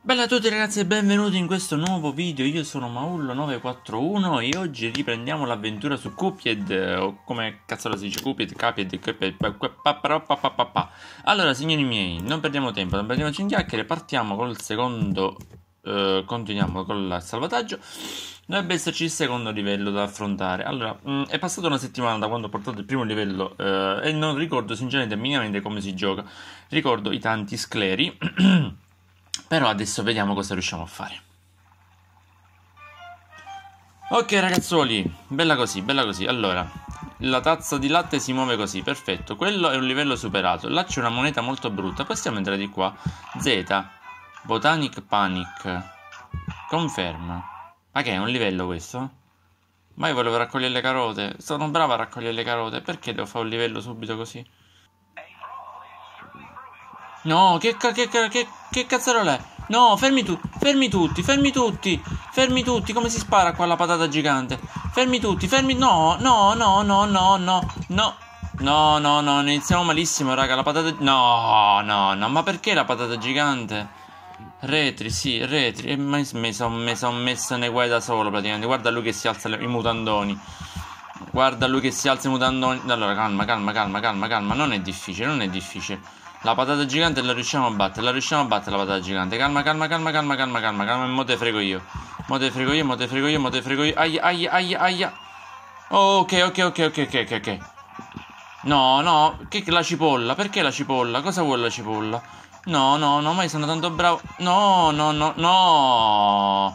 Bella a tutti ragazzi e benvenuti in questo nuovo video. Io sono Maullo941 e oggi riprendiamo l'avventura su Cuphead, o come cazzo si dice, Cuphead. Allora signori miei, non perdiamo tempo, non perdiamoci in chiacchiere, partiamo col secondo, continuiamo con il salvataggio. Dovrebbe esserci il secondo livello da affrontare. Allora, è passata una settimana da quando ho portato il primo livello e non ricordo sinceramente minimamente come si gioca. Ricordo i tanti scleri. Però adesso vediamo cosa riusciamo a fare. Ok ragazzuoli, bella così, bella così. Allora, la tazza di latte si muove così, perfetto. Quello è un livello superato. Là c'è una moneta molto brutta. Possiamo entrare di qua. Z, Botanic Panic. Conferma. Ma che è un livello questo? Ma io volevo raccogliere le carote. Sono bravo a raccogliere le carote. Perché devo fare un livello subito così? No, che cazzarola è? No, fermi tutti, fermi tutti, come si spara qua alla patata gigante? Fermi tutti, no, no, iniziamo malissimo, raga, la patata... No, ma perché la patata gigante? Retri, sì, retri, e mi son messo nei guai da solo praticamente, guarda lui che si alza i mutandoni. Guarda lui che si alza i mutandoni. Allora, calma, non è difficile. La patata gigante la riusciamo a battere, la patata gigante. Calma, e mo te frego io. Mo te frego io. Aia. Oh, ok. No, che la cipolla? Perché la cipolla? Cosa vuole la cipolla? No, ma io sono tanto bravo. No.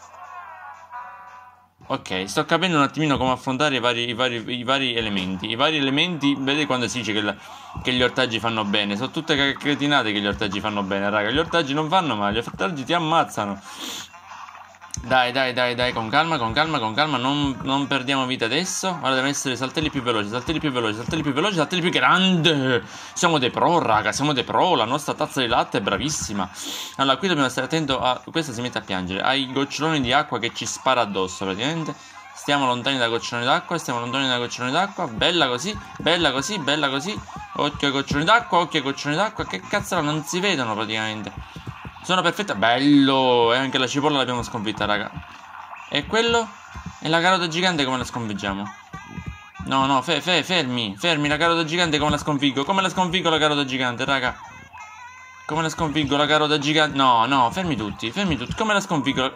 Ok, sto capendo un attimino come affrontare i vari elementi. I vari elementi, vedete quando si dice che gli ortaggi fanno bene? Sono tutte cretinate che gli ortaggi fanno bene, raga. Gli ortaggi non fanno male, gli ortaggi ti ammazzano. Dai, con calma, non perdiamo vita adesso. Ora devono essere saltelli più veloci, saltelli più grandi. Siamo dei pro, raga, la nostra tazza di latte è bravissima. Allora, qui dobbiamo stare attento a... Questa si mette a piangere, ai goccioloni di acqua che ci spara addosso, praticamente. Stiamo lontani da goccioloni d'acqua, bella così. Occhio ai goccioloni d'acqua, che cazzo non si vedono praticamente. Sono perfetta. Bello. E anche la cipolla l'abbiamo sconfitta, raga. E quello? E la carota gigante come la sconfiggiamo? No, fermi, la carota gigante come la sconfiggo? Come la sconfiggo la carota gigante, raga? Come la sconfiggo la carota gigante? No, fermi tutti. Come la sconfiggo?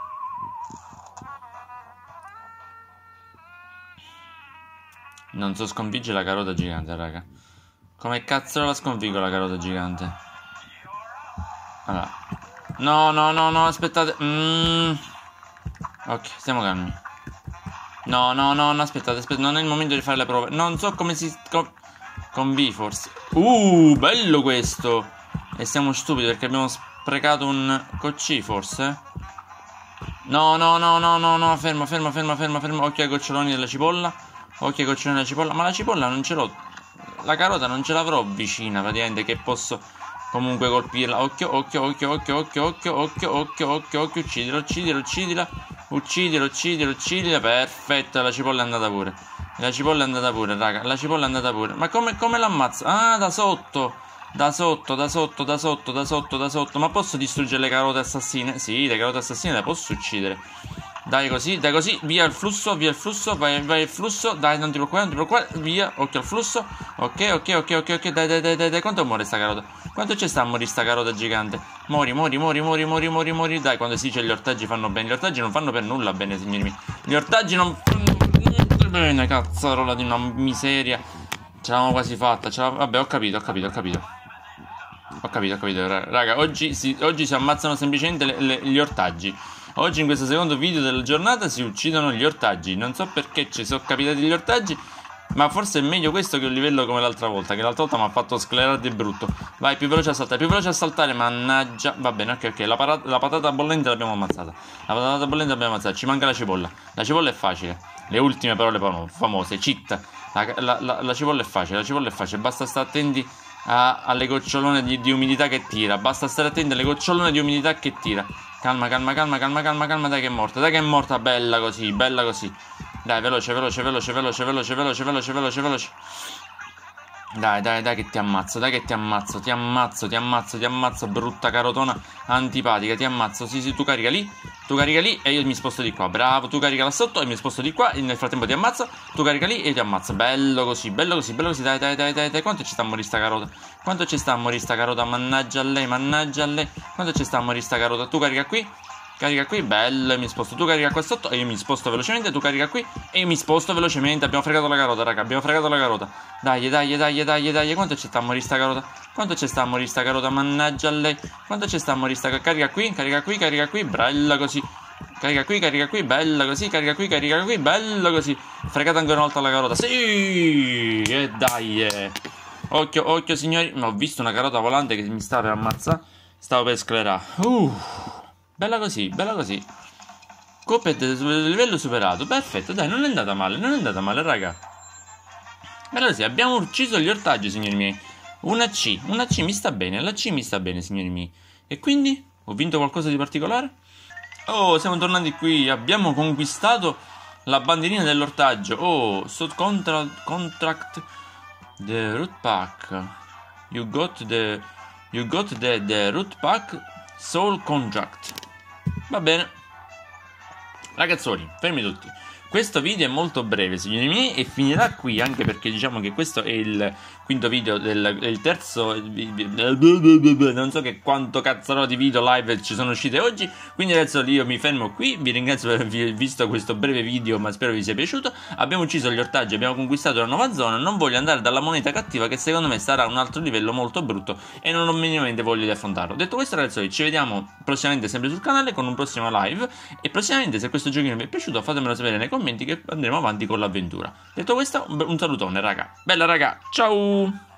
Non so sconfiggere la carota gigante, raga. Come cazzo la sconfiggo la carota gigante? Allora. No, aspettate. Ok, stiamo calmi. No, aspettate, non è il momento di fare le prove. Non so come si... Con B forse. Bello questo. E siamo stupidi perché abbiamo sprecato un con C forse. No, fermo. Occhio ai goccioloni della cipolla. Ma la cipolla non ce l'ho. La carota non ce l'avrò vicina, praticamente, che posso... Comunque colpirla. Occhio. Uccidila. Perfetto, la cipolla è andata pure. Raga. Ma come l'ammazza? Ah, da sotto. Ma posso distruggere le carote assassine? Sì, le carote assassine le posso uccidere. Dai così, via il flusso, vai il flusso, dai, non ti preoccupare, via, occhio al flusso, ok, dai, quanto muore sta carota? Quanto c'è sta a morire sta carota gigante? Mori, dai, quando si dice gli ortaggi fanno bene, gli ortaggi non fanno per nulla bene, signori miei, gli ortaggi non fanno niente bene, cazzarola di una miseria, ce l'avevamo quasi fatta, vabbè, ho capito, raga, oggi si ammazzano semplicemente gli ortaggi. Oggi in questo secondo video della giornata si uccidono gli ortaggi. Non so perché ci sono capitati gli ortaggi, ma forse è meglio questo che un livello come l'altra volta, che l'altra volta mi ha fatto sclerare di brutto. Vai, più veloce a saltare, mannaggia. Va bene, ok, la patata bollente l'abbiamo ammazzata. Ci manca la cipolla. La cipolla è facile. Le ultime parole famose, cheat. La cipolla è facile, basta stare attenti alle gocciolone di umidità che tira. Calma, dai che è morta, bella così. Dai, veloce. Dai, dai, dai che ti ammazzo, dai che ti ammazzo, ti ammazzo, ti ammazzo, ti ammazzo, brutta carotona antipatica, ti ammazzo. Sì, sì, tu carica lì e io mi sposto di qua. Bravo, tu carica là sotto e mi sposto di qua e nel frattempo ti ammazzo. Tu carica lì e io ti ammazzo. Bello così, bello così, bello così. Dai, dai, dai, dai, dai. Quanto ci sta a morire sta carota? Quanto ci sta a morire sta carota? Mannaggia a lei, mannaggia a lei. Quanto ci sta a morire sta carota? Tu carica qui. Carica qui, bello, mi sposto. Tu carica qua sotto e io mi sposto velocemente. Tu carica qui e io mi sposto velocemente. Abbiamo fregato la carota, raga. Abbiamo fregato la carota. Dai, dai, dai, dai, dai. Quanto ci sta a morire sta carota? Quanto ci sta a morire sta carota? Mannaggia a lei. Quanto ci sta a morire sta carota? Carica qui, carica qui, carica qui. Bella così. Carica qui, bella così. Carica qui, bella così. Fregata ancora una volta la carota. Sì! E dai. Occhio, occhio, signori. Ma ho visto una carota volante che mi stava per ammazzare. Stavo per sclerare. Bella così, bella così. Copet livello superato. Perfetto, dai, non è andata male, raga. Bella così, abbiamo ucciso gli ortaggi, signori miei. Una C mi sta bene, la C mi sta bene, signori miei. E quindi, ho vinto qualcosa di particolare? Oh, siamo tornati qui, abbiamo conquistato la bandierina dell'ortaggio. Oh, contract the root pack. You got the root pack soul contract. Va bene. Ragazzoni, fermi tutti. Questo video è molto breve, signori miei, e finirà qui, anche perché diciamo che questo è il quinto video il terzo, non so che quanto cazzarò di video live ci sono uscite oggi, quindi adesso io mi fermo qui, vi ringrazio per aver visto questo breve video, ma spero vi sia piaciuto. Abbiamo ucciso gli ortaggi, abbiamo conquistato la nuova zona, non voglio andare dalla moneta cattiva che secondo me sarà un altro livello molto brutto e non ho minimamente voglia di affrontarlo. Detto questo, ragazzi, ci vediamo prossimamente sempre sul canale con un prossimo live e prossimamente, se questo giochino vi è piaciuto, fatemelo sapere nei commenti che andremo avanti con l'avventura. Detto questo, un salutone, raga. Bella, raga, ciao!